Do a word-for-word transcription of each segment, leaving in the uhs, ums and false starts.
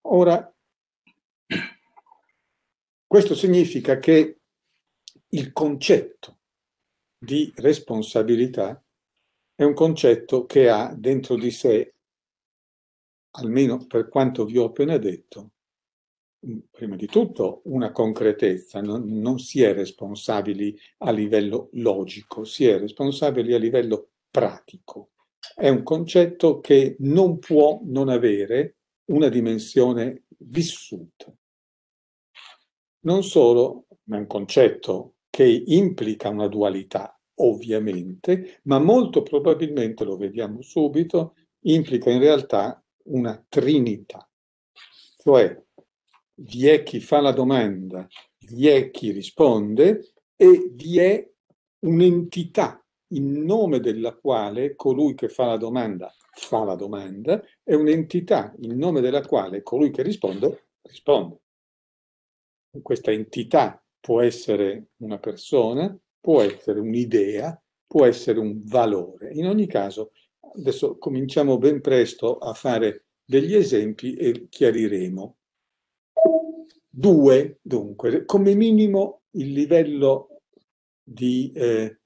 Ora, questo significa che il concetto di responsabilità è un concetto che ha dentro di sé, almeno per quanto vi ho appena detto, prima di tutto una concretezza, non, non si è responsabili a livello logico, si è responsabili a livello pratico. È un concetto che non può non avere una dimensione vissuta. Non solo, ma è un concetto che implica una dualità, ovviamente, ma molto probabilmente, lo vediamo subito, implica in realtà una trinità. Cioè, vi è chi fa la domanda, vi è chi risponde e vi è un'entità in nome della quale colui che fa la domanda fa la domanda e un'entità in nome della quale colui che risponde risponde. Questa entità può essere una persona, può essere un'idea, può essere un valore. In ogni caso, adesso cominciamo ben presto a fare degli esempi e chiariremo. Due, dunque, come minimo il livello di eh,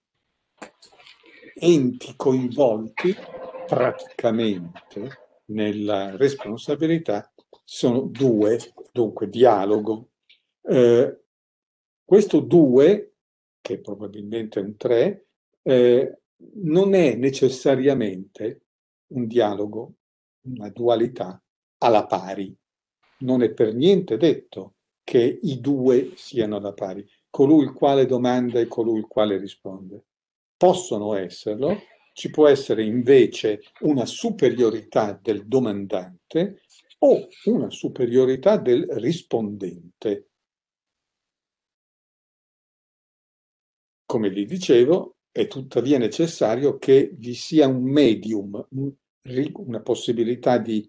enti coinvolti praticamente nella responsabilità sono due, dunque dialogo. Eh, questo due, che probabilmente è un tre, eh, non è necessariamente un dialogo, una dualità alla pari. Non è per niente detto che i due siano alla pari, colui il quale domanda e colui il quale risponde. Possono esserlo, ci può essere invece una superiorità del domandante o una superiorità del rispondente. Come vi dicevo, è tuttavia necessario che vi sia un medium, una possibilità di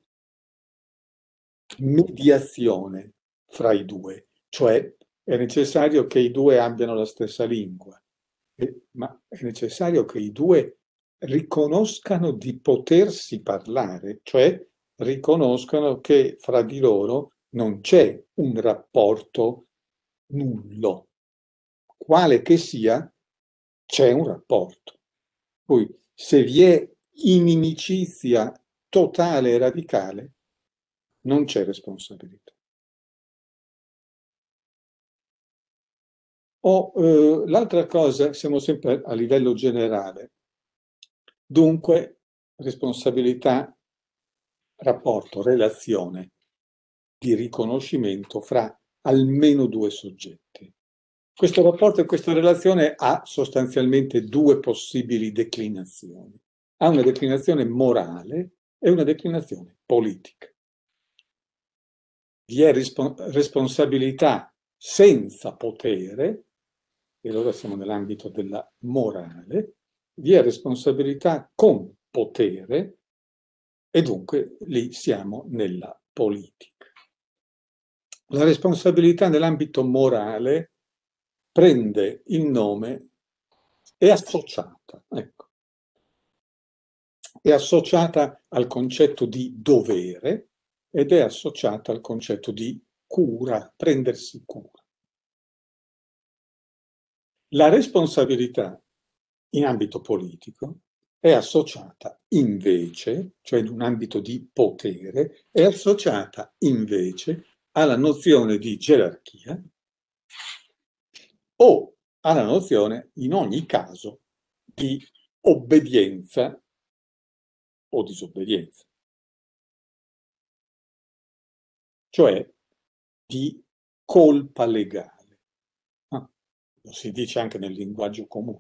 mediazione fra i due, cioè è necessario che i due abbiano la stessa lingua, ma è necessario che i due riconoscano di potersi parlare, cioè riconoscano che fra di loro non c'è un rapporto nullo. Quale che sia, c'è un rapporto. Poi, se vi è inimicizia totale e radicale, non c'è responsabilità. O eh, l'altra cosa, siamo sempre a livello generale. Dunque, responsabilità, rapporto, relazione di riconoscimento fra almeno due soggetti. Questo rapporto e questa relazione ha sostanzialmente due possibili declinazioni. Ha una declinazione morale e una declinazione politica. Vi è responsabilità senza potere, e allora siamo nell'ambito della morale, vi è responsabilità con potere e dunque lì siamo nella politica. La responsabilità nell'ambito morale prende il nome, è associata, ecco, è associata al concetto di dovere ed è associata al concetto di cura, prendersi cura. La responsabilità in ambito politico è associata invece, cioè in un ambito di potere, è associata invece alla nozione di gerarchia o alla nozione, in ogni caso, di obbedienza o disobbedienza, cioè di colpa legale. Ah, lo si dice anche nel linguaggio comune.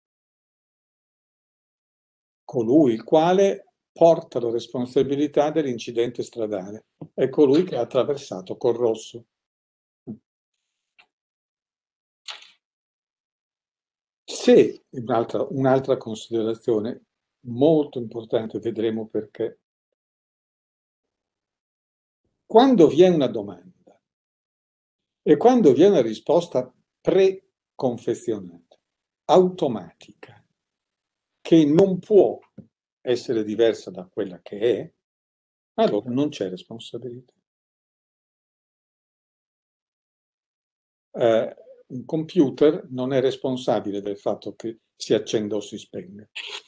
Colui il quale porta la responsabilità dell'incidente stradale è colui che ha attraversato col rosso. Se, un'altra, un'altra considerazione molto importante, vedremo perché, quando vi è una domanda e quando vi è una risposta preconfezionata, automatica, che non può essere diversa da quella che è, allora non c'è responsabilità. eh, un computer non è responsabile del fatto che si accenda o si spenga.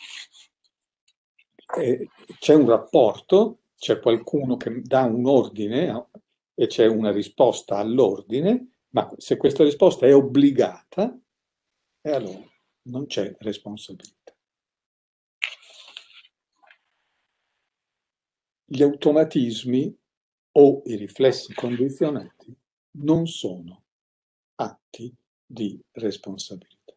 C'è un rapporto, c'è qualcuno che dà un ordine e c'è una risposta all'ordine, ma se questa risposta è obbligata, e allora non c'è responsabilità. Gli automatismi o i riflessi condizionati non sono atti di responsabilità.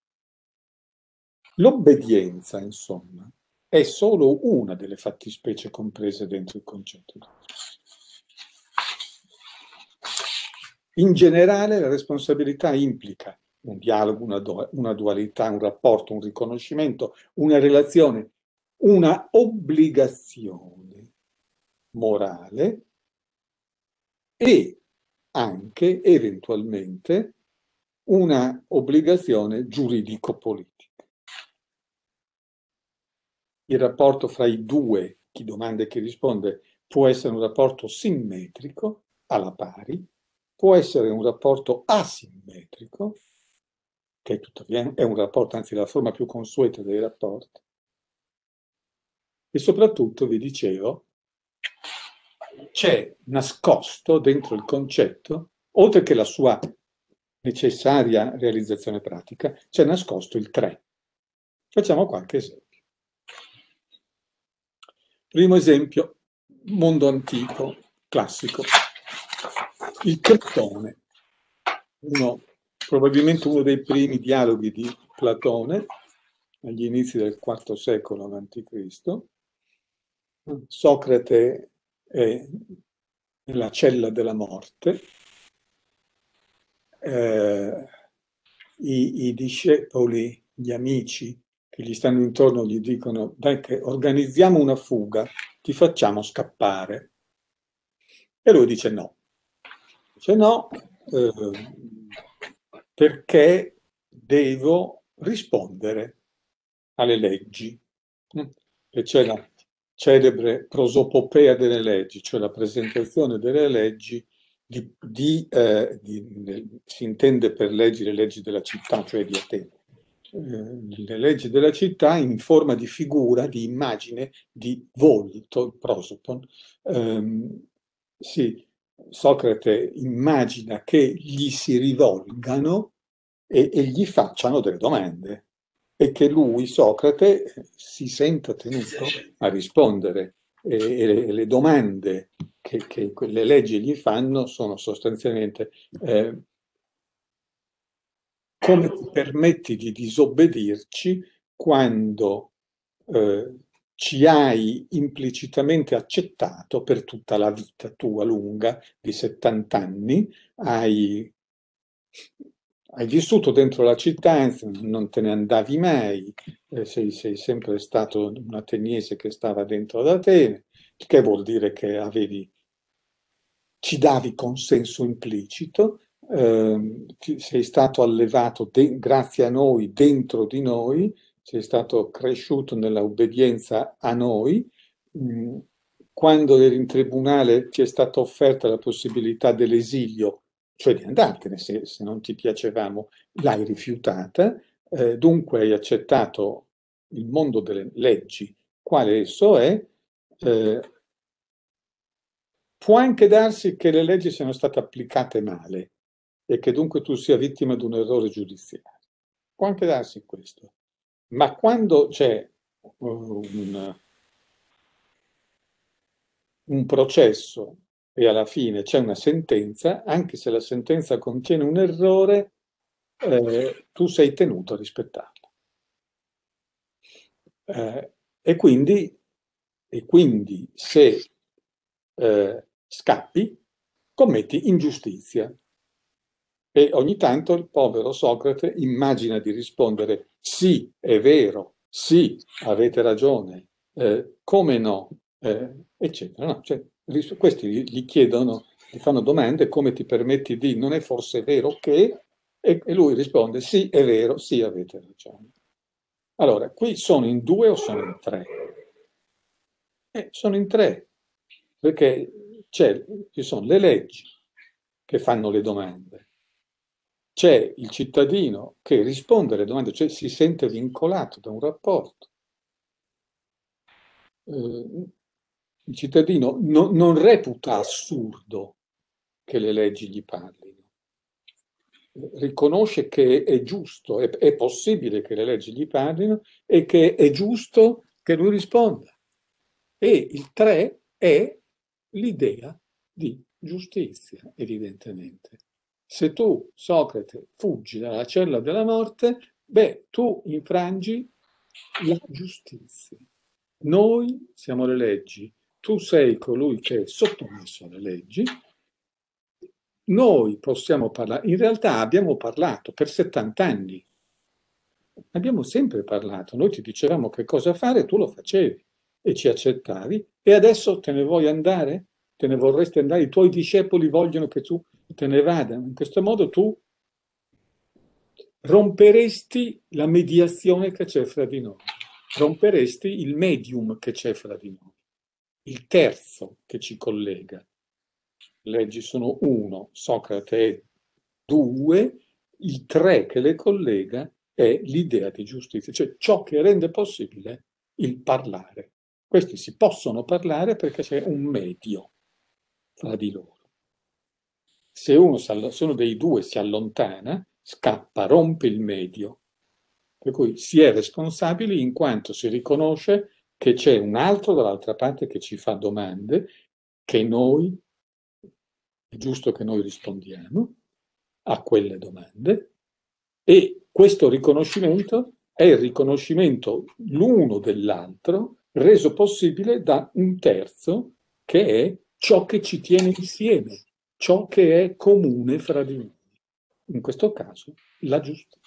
L'obbedienza, insomma, è solo una delle fattispecie comprese dentro il concetto di responsabilità. In generale la responsabilità implica un dialogo, una, una dualità, un rapporto, un riconoscimento, una relazione, una obbligazione morale e anche eventualmente una obbligazione giuridico-politica. Il rapporto fra i due, chi domanda e chi risponde, può essere un rapporto simmetrico, alla pari, può essere un rapporto asimmetrico, che tuttavia è un rapporto, anzi la forma più consueta dei rapporti. E soprattutto, vi dicevo, c'è nascosto dentro il concetto, oltre che la sua necessaria realizzazione pratica, c'è nascosto il tre. Facciamo qualche esempio. Primo esempio, mondo antico, classico. Il Cretone, uno, probabilmente uno dei primi dialoghi di Platone, agli inizi del quarto secolo avanti Cristo. Socrate è nella cella della morte. Eh, i, i discepoli, gli amici che gli stanno intorno gli dicono: dai che organizziamo una fuga, ti facciamo scappare. E lui dice no. Dice no, eh, perché devo rispondere alle leggi. E c'è la celebre prosopopea delle leggi, cioè la presentazione delle leggi, di, di, eh, di, si intende per leggi le leggi della città, cioè di Atene. Eh, le leggi della città in forma di figura, di immagine, di volto, il prosopon. Ehm, sì, Socrate immagina che gli si rivolgano e, e gli facciano delle domande e che lui, Socrate, si senta tenuto a rispondere. E, e le, le domande che, che quelle leggi gli fanno sono sostanzialmente eh, come ti permetti di disobbedirci quando eh, ci hai implicitamente accettato per tutta la vita tua lunga di settanta anni, hai, hai vissuto dentro la città, non te ne andavi mai, eh, sei, sei sempre stato un ateniese che stava dentro ad Atene, il che vuol dire che avevi, ci davi consenso implicito, eh, sei stato allevato de- grazie a noi, dentro di noi, sei stato cresciuto nella obbedienza a noi. Mh, quando eri in tribunale ti è stata offerta la possibilità dell'esilio, cioè di andartene se, se non ti piacevamo, l'hai rifiutata, eh, dunque hai accettato il mondo delle leggi, quale esso è. eh, Può anche darsi che le leggi siano state applicate male e che dunque tu sia vittima di un errore giudiziario. Può anche darsi questo. Ma quando c'è un, un processo e alla fine c'è una sentenza, anche se la sentenza contiene un errore, eh, tu sei tenuto a rispettarla. Eh, e, quindi, e quindi se eh, scappi, commetti ingiustizia. E ogni tanto il povero Socrate immagina di rispondere sì, è vero, sì, avete ragione, eh, come no, eh, eccetera. No, cioè, questi gli chiedono, gli fanno domande: come ti permetti di, non è forse vero che? E, e lui risponde sì, è vero, sì, avete ragione. Allora, qui sono in due o sono in tre? Eh, sono in tre, perché ci sono le leggi che fanno le domande. c'è il cittadino che risponde alle domande, cioè si sente vincolato da un rapporto. Eh, il cittadino no, non reputa assurdo che le leggi gli parlino, riconosce che è giusto, è, è possibile che le leggi gli parlino e che è giusto che lui risponda. E il tre è l'idea di giustizia, evidentemente. Se tu, Socrate, fuggi dalla cella della morte, beh, tu infrangi la giustizia. Noi siamo le leggi, tu sei colui che è sottomesso alle leggi, noi possiamo parlare, in realtà abbiamo parlato per settanta anni, abbiamo sempre parlato, noi ti dicevamo che cosa fare, tu lo facevi e ci accettavi e adesso te ne vuoi andare? Te ne vorresti andare? I tuoi discepoli vogliono che tu te ne vada. In questo modo tu romperesti la mediazione che c'è fra di noi, romperesti il medium che c'è fra di noi, il terzo che ci collega. Le leggi sono uno, Socrate è due, il tre che le collega è l'idea di giustizia, cioè ciò che rende possibile il parlare. Questi si possono parlare perché c'è un medio fra di loro. Se uno, se uno dei due si allontana, scappa, rompe il medio. Per cui si è responsabili in quanto si riconosce che c'è un altro dall'altra parte che ci fa domande, che noi, è giusto che noi rispondiamo a quelle domande, e questo riconoscimento è il riconoscimento l'uno dell'altro reso possibile da un terzo che è ciò che ci tiene insieme, ciò che è comune fra di noi. In questo caso la giustizia.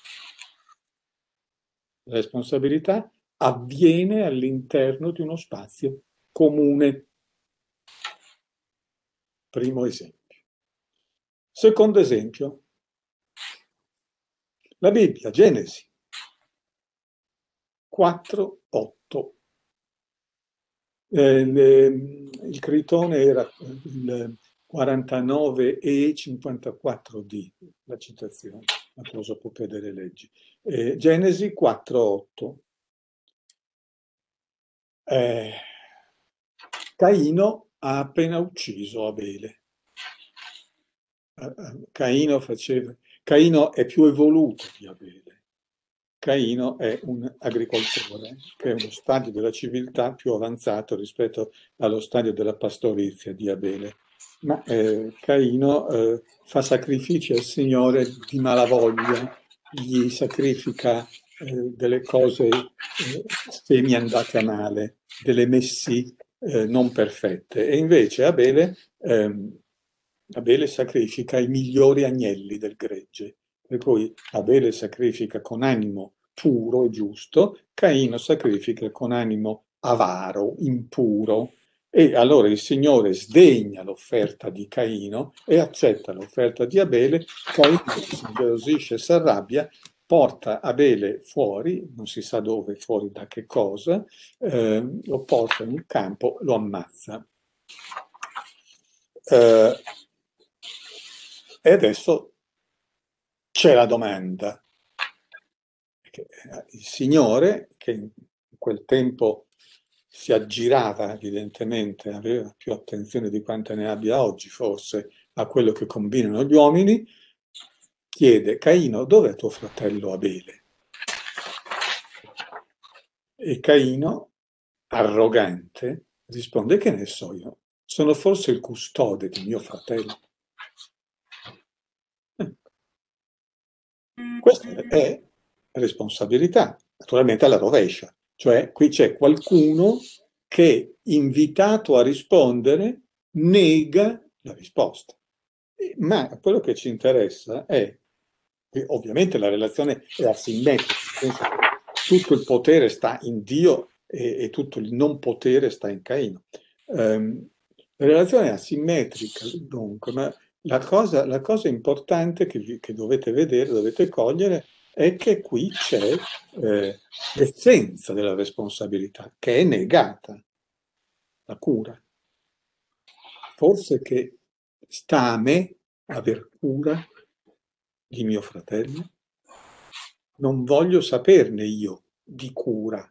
La responsabilità avviene all'interno di uno spazio comune. Primo esempio. Secondo esempio, la Bibbia, Genesi quattro otto. Eh, le, il Critone era il quarantanove e cinquantaquattro D, la citazione, la prosopopea delle leggi. Eh, Genesi quattro otto. Eh, Caino ha appena ucciso Abele. Caino, faceva, Caino è più evoluto di Abele. Caino è un agricoltore, che è uno stadio della civiltà più avanzato rispetto allo stadio della pastorizia di Abele. Ma eh, Caino eh, fa sacrifici al Signore di malavoglia, gli sacrifica eh, delle cose eh, semi andate a male, delle messi eh, non perfette. E invece Abele, ehm, Abele sacrifica i migliori agnelli del gregge. Per cui Abele sacrifica con animo puro e giusto, Caino sacrifica con animo avaro, impuro, e allora il Signore sdegna l'offerta di Caino e accetta l'offerta di Abele. Caino si ingelosisce e si arrabbia, porta Abele fuori, non si sa dove, fuori da che cosa, eh, lo porta in un campo, lo ammazza. Eh, e adesso c'è la domanda. Il Signore, che in quel tempo si aggirava evidentemente, aveva più attenzione di quanta ne abbia oggi forse a quello che combinano gli uomini, chiede: Caino, dov'è tuo fratello Abele? E Caino, arrogante, risponde: che ne so io, sono forse il custode di mio fratello. Questa è responsabilità, naturalmente alla rovescia, cioè qui c'è qualcuno che, invitato a rispondere, nega la risposta. Ma quello che ci interessa è, ovviamente la relazione è asimmetrica, nel senso che tutto il potere sta in Dio e, e tutto il non potere sta in Caino. Um, la relazione è asimmetrica, dunque, ma la cosa, la cosa importante che, che dovete vedere, dovete cogliere, è che qui c'è eh, l'essenza della responsabilità, che è negata, la cura. Forse che sta a me aver cura di mio fratello? Non voglio saperne io di cura.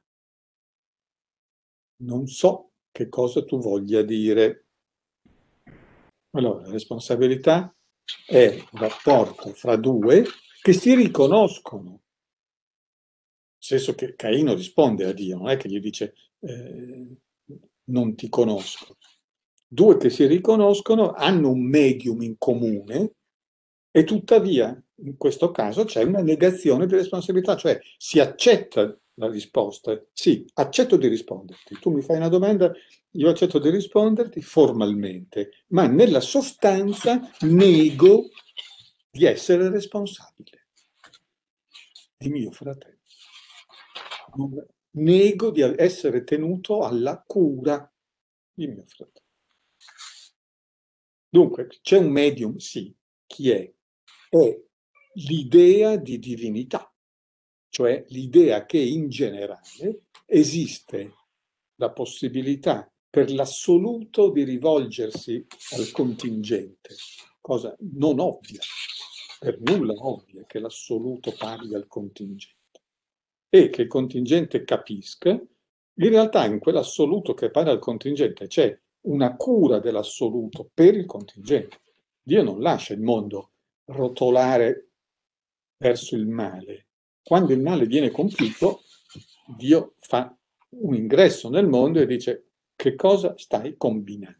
Non so che cosa tu voglia dire. Allora, la responsabilità è un rapporto fra due che si riconoscono. Nel senso che Caino risponde a Dio, non è che gli dice eh, non ti conosco. Due che si riconoscono hanno un medium in comune e tuttavia in questo caso c'è una negazione di responsabilità, cioè si accetta la risposta. Sì, accetto di risponderti. Tu mi fai una domanda, io accetto di risponderti formalmente, ma nella sostanza nego di essere responsabile di mio fratello. Nego di essere tenuto alla cura di mio fratello. Dunque, c'è un medium, sì. Chi è? È l'idea di divinità, cioè l'idea che in generale esiste la possibilità per l'assoluto di rivolgersi al contingente, cosa non ovvia, per nulla ovvia che l'assoluto parli al contingente, e che il contingente capisca, in realtà in quell'assoluto che parla al contingente c'è una cura dell'assoluto per il contingente. Dio non lascia il mondo rotolare verso il male. Quando il male viene compiuto, Dio fa un ingresso nel mondo e dice: che cosa stai combinando?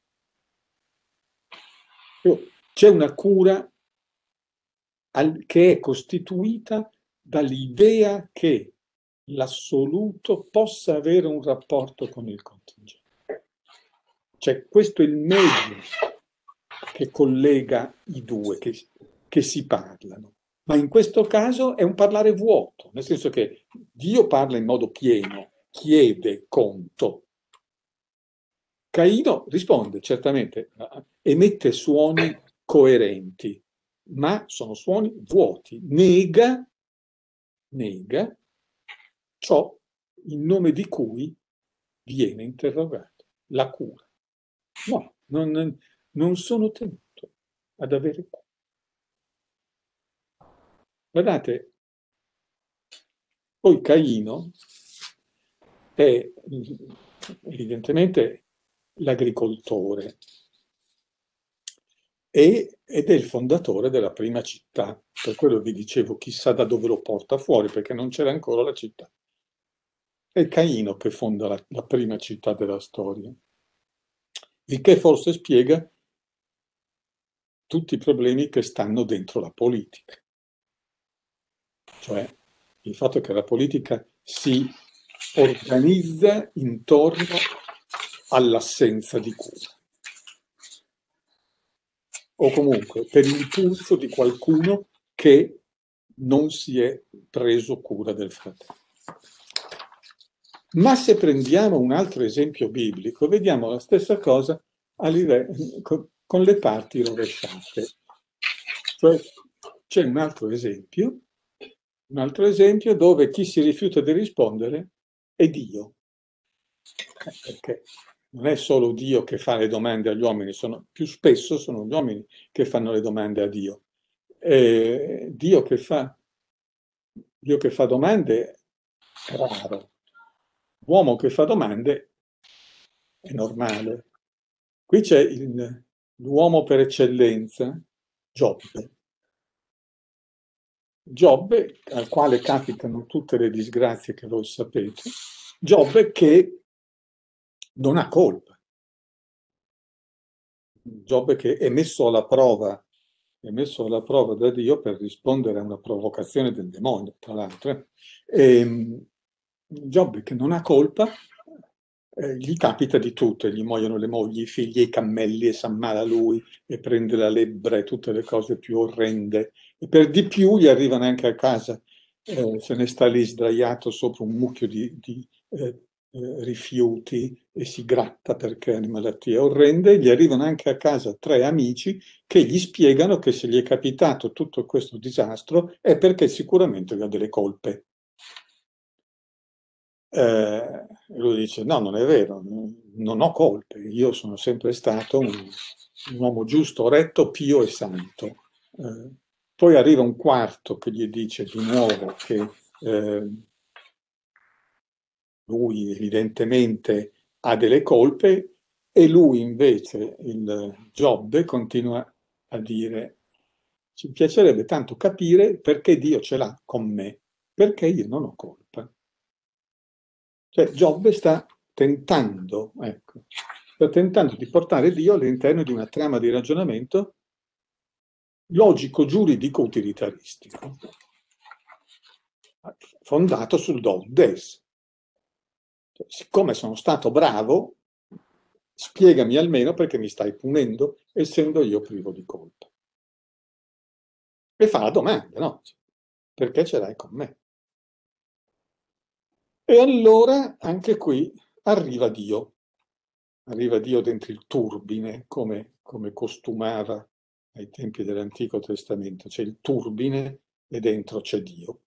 C'è una cura che è costituita dall'idea che l'assoluto possa avere un rapporto con il contingente. Cioè, questo è il medium che collega i due, che, che si parlano. Ma in questo caso è un parlare vuoto, nel senso che Dio parla in modo pieno, chiede conto. Caino risponde, certamente, emette suoni coerenti, ma sono suoni vuoti. Nega, nega ciò in nome di cui viene interrogato, la cura. No, non, non sono tenuto ad avere cura. Guardate, poi Caino è evidentemente l'agricoltore e, ed è il fondatore della prima città. Per quello vi dicevo, chissà da dove lo porta fuori, perché non c'era ancora la città. È Caino che fonda la, la prima città della storia, il che forse spiega tutti i problemi che stanno dentro la politica. Cioè il fatto che la politica si organizza intorno all'assenza di cura, o comunque per impulso di qualcuno che non si è preso cura del fratello. Ma se prendiamo un altro esempio biblico, vediamo la stessa cosa a livello, con le parti rovesciate. Cioè, c'è un altro esempio, un altro esempio dove chi si rifiuta di rispondere è Dio. Eh, perché non è solo Dio che fa le domande agli uomini, sono, più spesso sono gli uomini che fanno le domande a Dio. E Dio che fa, Dio che fa domande è raro. L'uomo che fa domande è normale. Qui c'è l'uomo per eccellenza, Giobbe. Giobbe, al quale capitano tutte le disgrazie che voi sapete, Giobbe che non ha colpa. Giobbe che è messo alla prova, è messo alla prova da Dio per rispondere a una provocazione del demonio, tra l'altro. E Giobbe che non ha colpa, eh, gli capita di tutto, gli muoiono le mogli, i figli, i cammelli, e s'ammala lui, e prende la lebbra e tutte le cose più orrende. E per di più gli arrivano anche a casa, eh, se ne sta lì sdraiato sopra un mucchio di, di eh, eh, rifiuti e si gratta perché ha malattie orrende, gli arrivano anche a casa tre amici che gli spiegano che se gli è capitato tutto questo disastro è perché sicuramente ha delle colpe. Eh, lui dice: no, non è vero, non ho colpe, io sono sempre stato un, un uomo giusto, retto, pio e santo. Eh, poi arriva un quarto che gli dice di nuovo che eh, lui evidentemente ha delle colpe e lui invece, il Giobbe, continua a dire: ci piacerebbe tanto capire perché Dio ce l'ha con me, perché io non ho colpa. Cioè Giobbe sta tentando, ecco, sta tentando di portare Dio all'interno di una trama di ragionamento logico, giuridico, utilitaristico, fondato sul do des. Cioè, siccome sono stato bravo, spiegami almeno perché mi stai punendo, essendo io privo di colpa. E fa la domanda, no? Perché ce l'hai con me? E allora, anche qui, arriva Dio. Arriva Dio dentro il turbine, come, come costumava ai tempi dell'Antico Testamento. C'è il turbine e dentro c'è Dio.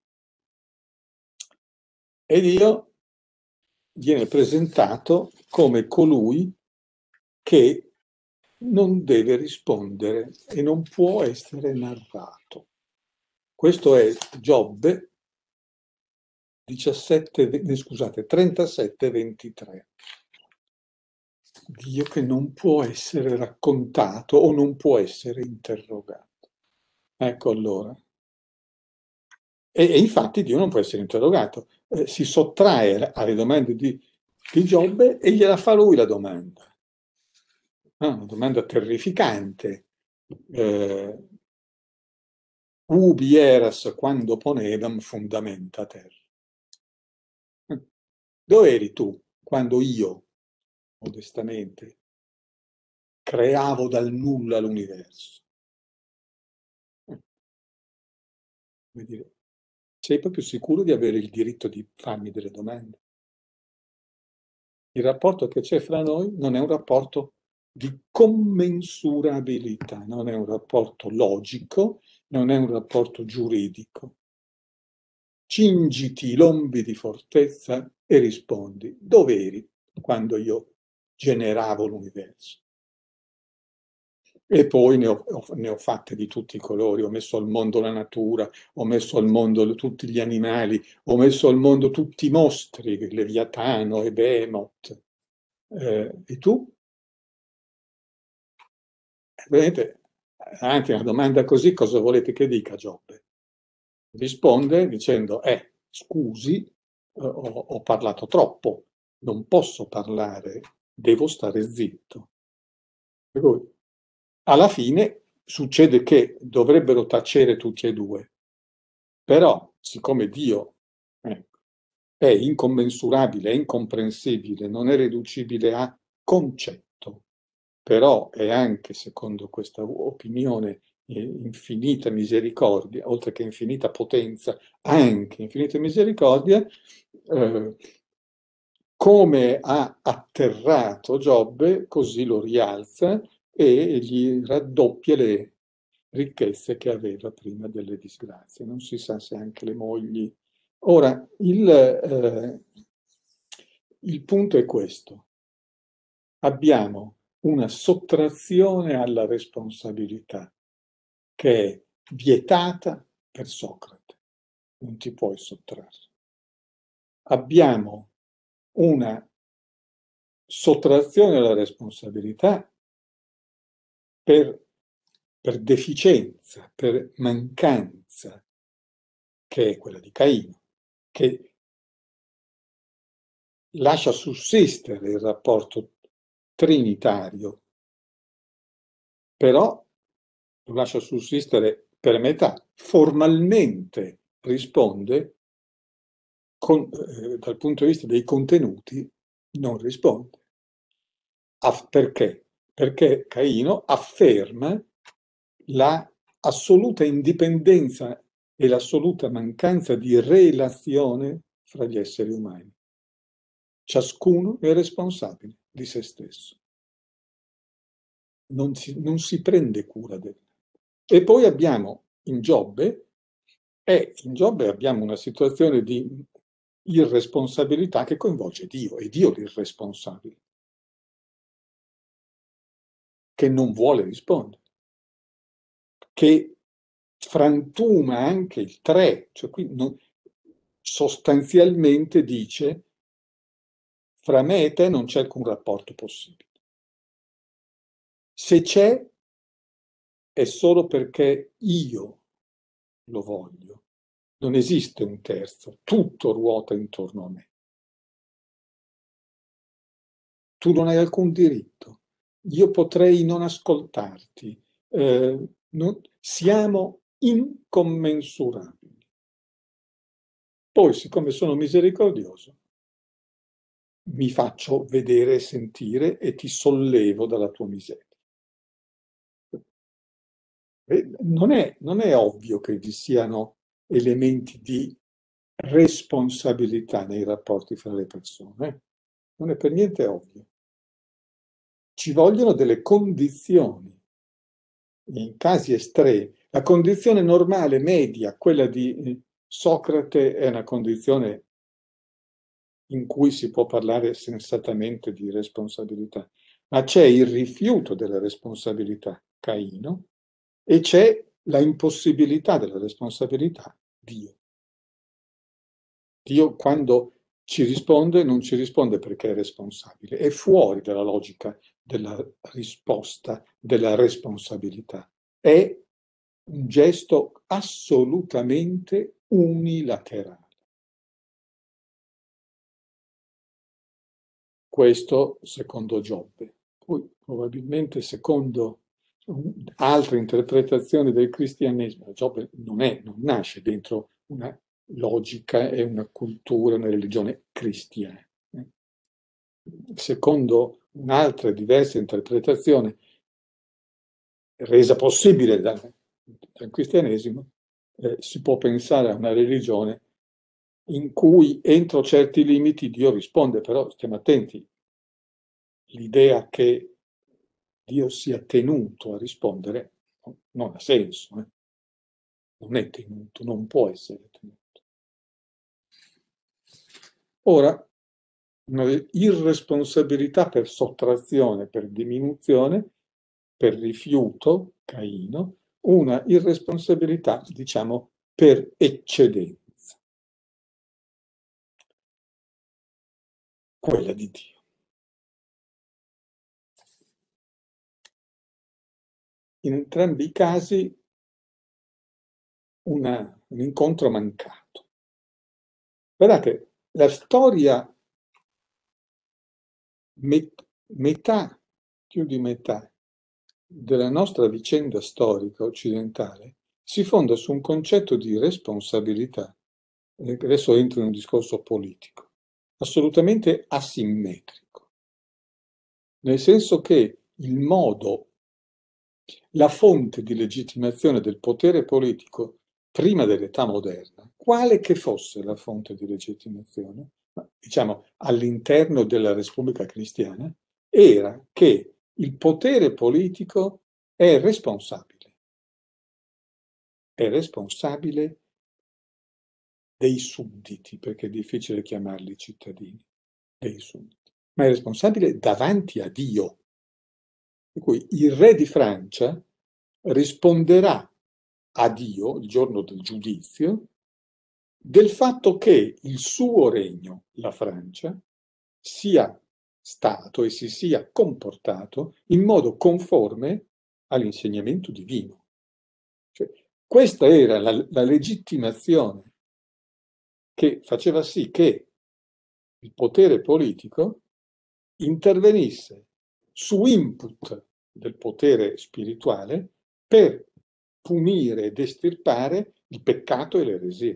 E Dio viene presentato come colui che non deve rispondere e non può essere narrato. Questo è Giobbe diciassette, scusate, trentasette ventitré. Dio che non può essere raccontato o non può essere interrogato. Ecco allora. E, e infatti Dio non può essere interrogato. Eh, si sottrae alle domande di, di Giobbe e gliela fa lui la domanda. Ah, una domanda terrificante. Eh, ubi eras quando ponedam fundamenta terra. Dove eri tu quando io, modestamente, creavo dal nulla l'universo? Come dire, sei proprio sicuro di avere il diritto di farmi delle domande? Il rapporto che c'è fra noi non è un rapporto di commensurabilità, non è un rapporto logico, non è un rapporto giuridico. Cingiti lombi di fortezza e rispondi: dove eri quando io generavo l'universo? E poi ne ho, ne ho fatte di tutti i colori, ho messo al mondo la natura, ho messo al mondo tutti gli animali, ho messo al mondo tutti i mostri, Leviatano e Behemoth. Eh, e tu? Vedete, anche una domanda così, cosa volete che dica Giobbe? Risponde dicendo: eh, scusi, ho, ho parlato troppo, non posso parlare, devo stare zitto. Per cui, alla fine succede che dovrebbero tacere tutti e due, però siccome Dio eh, è incommensurabile, è incomprensibile, non è riducibile a concetto, però è anche, secondo questa opinione, eh, infinita misericordia, oltre che infinita potenza, anche infinita misericordia, eh, come ha atterrato Giobbe, così lo rialza e gli raddoppia le ricchezze che aveva prima delle disgrazie. Non si sa se anche le mogli. Ora, il, eh, il punto è questo. Abbiamo una sottrazione alla responsabilità che è vietata per Socrate. Non ti puoi sottrarre. Abbiamo una sottrazione alla responsabilità per, per deficienza, per mancanza, che è quella di Caino, che lascia sussistere il rapporto trinitario, però lo lascia sussistere per metà, formalmente risponde, con, eh, dal punto di vista dei contenuti, non risponde. Aff- perché? Perché Caino afferma la assoluta indipendenza e l'assoluta mancanza di relazione fra gli esseri umani. Ciascuno è responsabile di se stesso. Non si, non si prende cura del. E poi abbiamo in Giobbe, e in Giobbe abbiamo una situazione di irresponsabilità che coinvolge Dio, è Dio l'irresponsabile, che non vuole rispondere, che frantuma anche il tre, cioè qui non, sostanzialmente dice fra me e te non c'è alcun rapporto possibile. Se c'è è solo perché io lo voglio. Non esiste un terzo, tutto ruota intorno a me. Tu non hai alcun diritto. Io potrei non ascoltarti. Eh, non, siamo incommensurabili. Poi, siccome sono misericordioso, mi faccio vedere e sentire e ti sollevo dalla tua miseria. Non è, non è ovvio che vi siano elementi di responsabilità nei rapporti fra le persone. Non è per niente ovvio. Ci vogliono delle condizioni. In casi estremi. La condizione normale, media, quella di Socrate, è una condizione in cui si può parlare sensatamente di responsabilità. Ma c'è il rifiuto della responsabilità, Caino, e c'è la impossibilità della responsabilità, Dio. Dio quando ci risponde non ci risponde perché è responsabile, è fuori dalla logica della risposta, della responsabilità. È un gesto assolutamente unilaterale. Questo secondo Giobbe. Poi probabilmente secondo altre interpretazioni del cristianesimo, Giobbe non, è, non nasce dentro una logica e una cultura, una religione cristiana. Secondo un'altra diversa interpretazione, resa possibile dal, dal cristianesimo, eh, si può pensare a una religione in cui entro certi limiti Dio risponde, però stiamo attenti, l'idea che Dio sia tenuto a rispondere non ha senso, eh? Non è tenuto, non può essere tenuto. Ora, una irresponsabilità per sottrazione, per diminuzione, per rifiuto, Caino, una irresponsabilità, diciamo, per eccedenza, quella di Dio. In entrambi i casi una, un incontro mancato. Guardate, la storia, met, metà, più di metà, della nostra vicenda storica occidentale si fonda su un concetto di responsabilità, adesso entro in un discorso politico, assolutamente asimmetrico, nel senso che il modo, la fonte di legittimazione del potere politico prima dell'età moderna, quale che fosse la fonte di legittimazione, diciamo all'interno della Repubblica Cristiana, era che il potere politico è responsabile, è responsabile dei sudditi, perché è difficile chiamarli cittadini, dei sudditi, ma è responsabile davanti a Dio. Per cui il re di Francia risponderà a Dio il giorno del giudizio del fatto che il suo regno, la Francia, sia stato e si sia comportato in modo conforme all'insegnamento divino. Cioè, questa era la, la legittimazione che faceva sì che il potere politico intervenisse su input del potere spirituale per punire ed estirpare il peccato e l'eresia.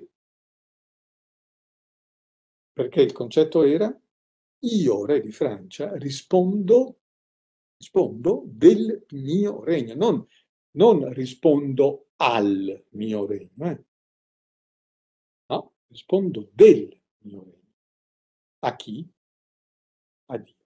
Perché il concetto era: io, re di Francia, rispondo, rispondo del mio regno, non, non rispondo al mio regno, eh? No, rispondo del mio regno. A chi? A Dio.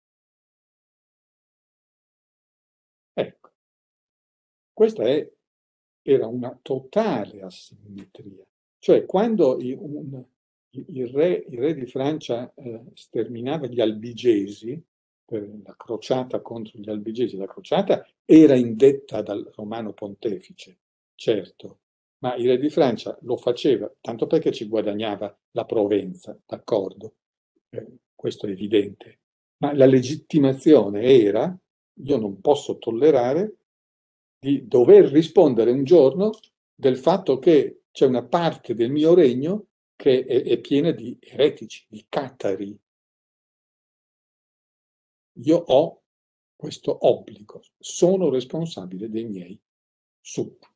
Ecco, questa è, era una totale asimmetria. Cioè, quando il, un, il, re, il re di Francia eh, sterminava gli albigesi, per la crociata contro gli albigesi, la crociata era indetta dal romano pontefice, certo, Ma il re di Francia lo faceva tanto perché ci guadagnava la Provenza, d'accordo? Eh, questo è evidente. Ma la legittimazione era, io non posso tollerare di dover rispondere un giorno del fatto che c'è una parte del mio regno che è, è piena di eretici, di catari. Io ho questo obbligo, sono responsabile dei miei sudditi.